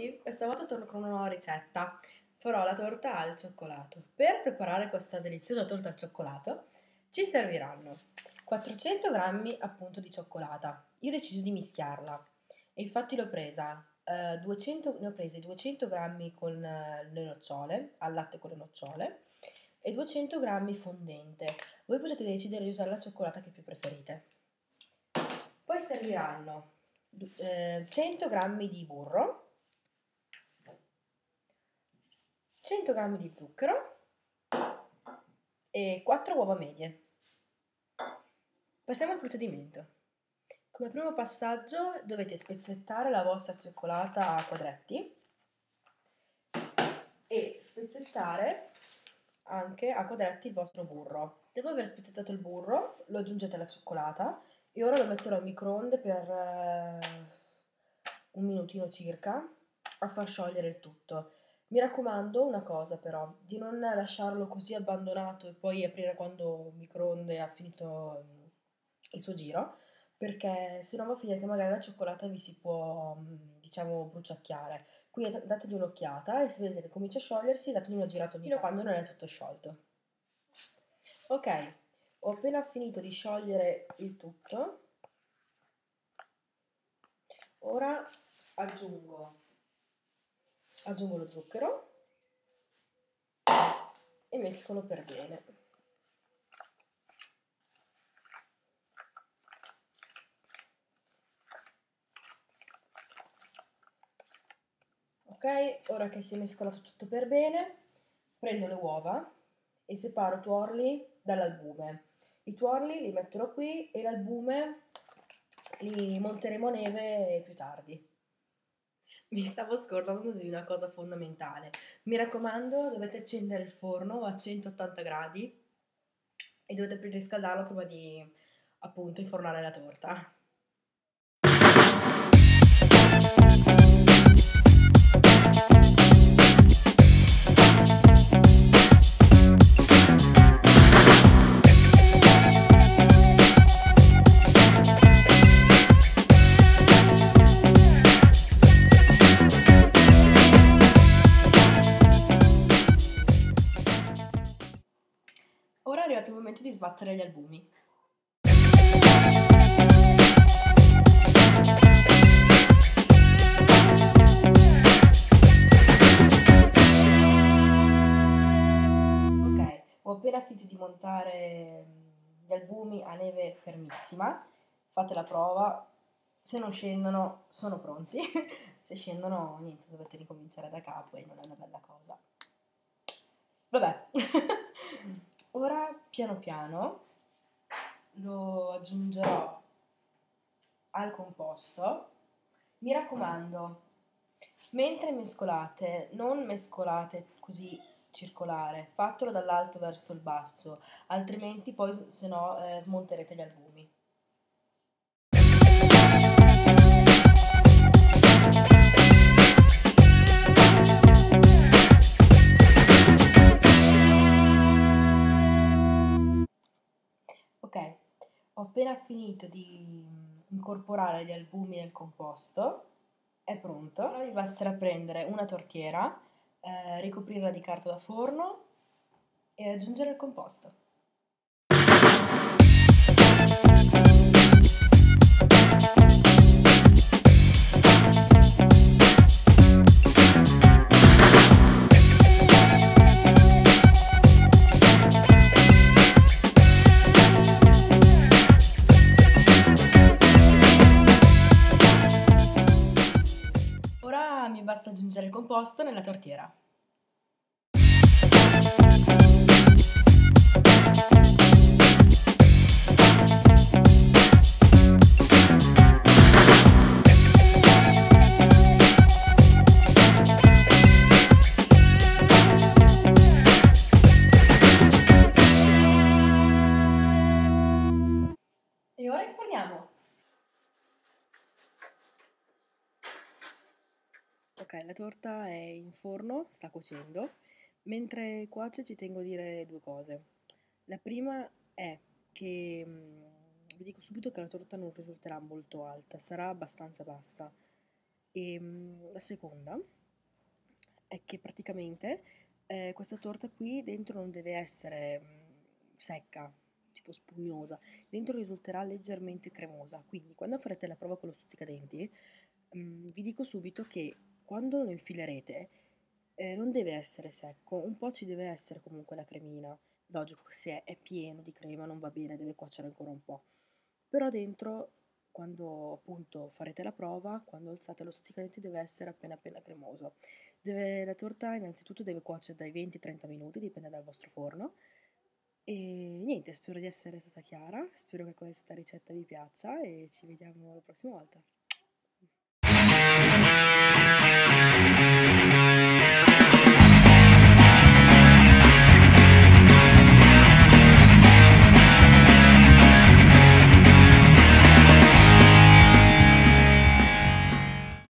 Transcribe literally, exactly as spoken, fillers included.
tutti, questa volta torno con una nuova ricetta. Farò la torta al cioccolato. Per preparare questa deliziosa torta al cioccolato ci serviranno quattrocento grammi appunto di cioccolata. Io ho deciso di mischiarla e infatti l'ho presa, eh, duecento, ne ho prese duecento grammi con eh, le nocciole, al latte con le nocciole e duecento grammi fondente. Voi potete decidere di usare la cioccolata che più preferite. Poi serviranno eh, cento grammi di burro, cento grammi di zucchero e quattro uova medie. Passiamo al procedimento. Come primo passaggio dovete spezzettare la vostra cioccolata a quadretti e spezzettare anche a quadretti il vostro burro. Dopo aver spezzettato il burro lo aggiungete alla cioccolata e ora lo metterò in microonde per eh, un minutino circa a far sciogliere il tutto. Mi raccomando una cosa però, di non lasciarlo così abbandonato e poi aprire quando il microonde ha finito il suo giro, perché se no va a finire che magari la cioccolata vi si può, diciamo, bruciacchiare. Quindi dategli un'occhiata e se vedete che comincia a sciogliersi, dategli una girata fino a quando non è tutto sciolto. Ok, ho appena finito di sciogliere il tutto. Ora aggiungo, aggiungo lo zucchero e mescolo per bene. Ok, ora che si è mescolato tutto per bene, prendo le uova e separo i tuorli dall'albume. I tuorli li metterò qui e l'albume li monteremo a neve più tardi. Mi stavo scordando di una cosa fondamentale. Mi raccomando, dovete accendere il forno a centottanta gradi e dovete riscaldarlo prima di, appunto, infornare la torta. Ora è arrivato il momento di sbattere gli albumi. Ok, ho appena finito di montare gli albumi a neve fermissima. Fate la prova. Se non scendono, sono pronti. Se scendono, niente, dovete ricominciare da capo e non è una bella cosa. Vabbè. Ora piano piano lo aggiungerò al composto. Mi raccomando, mentre mescolate, non mescolate così circolare, fatelo dall'alto verso il basso, altrimenti poi se no eh, smonterete gli albumi. Ok, ho appena finito di incorporare gli albumi nel composto, è pronto. Ora vi basterà prendere una tortiera, eh, ricoprirla di carta da forno e aggiungere il composto. Ora mi basta aggiungere il composto nella tortiera. E ora inforniamo. Ok, la torta è in forno, sta cuocendo. Mentre cuoce ci tengo a dire due cose. La prima è che mh, vi dico subito che la torta non risulterà molto alta, sarà abbastanza bassa. E mm, la seconda è che praticamente eh, questa torta qui dentro non deve essere mm, secca, tipo spugnosa, dentro risulterà leggermente cremosa. Quindi quando farete la prova con lo stuzzicadenti, mm, vi dico subito che quando lo infilerete eh, non deve essere secco, un po' ci deve essere comunque la cremina. Logico, se è, è pieno di crema non va bene, deve cuocere ancora un po'. Però dentro, quando appunto farete la prova, quando alzate lo stuzzicadenti deve essere appena appena cremoso. Deve- la torta innanzitutto deve cuocere dai venti ai trenta minuti, dipende dal vostro forno. E niente, spero di essere stata chiara, spero che questa ricetta vi piaccia e ci vediamo la prossima volta.